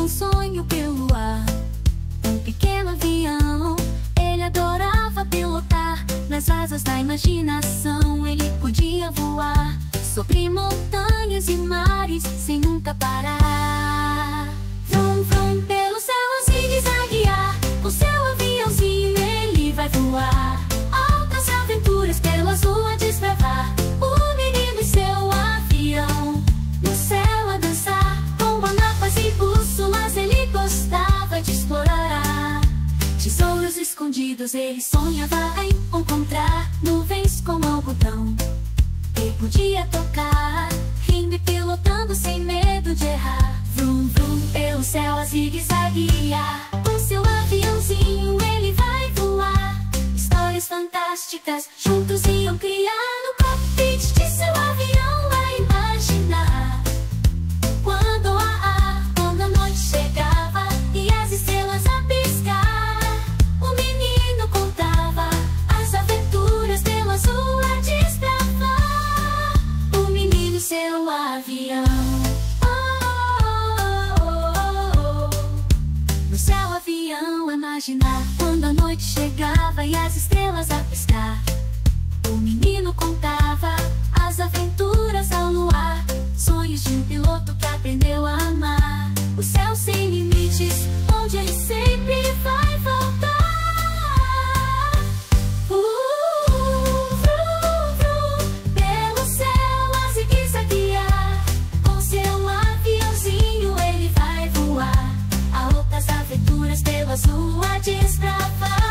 um sonho pelo ar. Um pequeno avião, ele adorava pilotar. Nas asas da imaginação ele podia voar sobre montanhas e mares sem nunca parar. Vrum, vrum, pelo céu a zigue-zaguear. O seu aviãozinho ele vai voar. Altas aventuras pela rua desbravar. O menino e seu avião no céu a dançar. Com mapas e bússolas ele gostava de explorar. Tesouros escondidos ele sonhava em encontrar. Nuvens como algodão ele podia tocar, rindo e pilotando sem medo de errar. Vrum, vrum, pelo céu a zigue-zaguear. Com seu aviãozinho ele vai voar. Histórias fantásticas juntos iam criar no cockpit de seu avião a imaginar. Quando a noite chegava e as estrelas a piscar, o menino contava as aventuras pela rua a desbravar. O menino e seu avião. No céu avião a imaginar. Quando a noite chegava e as estrelas a piscar, o menino contava as aventuras ao luar. Sonhos de um piloto que aprendeu a amar. O céu sem limites, onde ele sempre vai voltar. Vrum, vrum, pelo céu a zigue-zaguear. Com seu aviãozinho ele vai voar. Altas aventuras pelas ruas desbravar.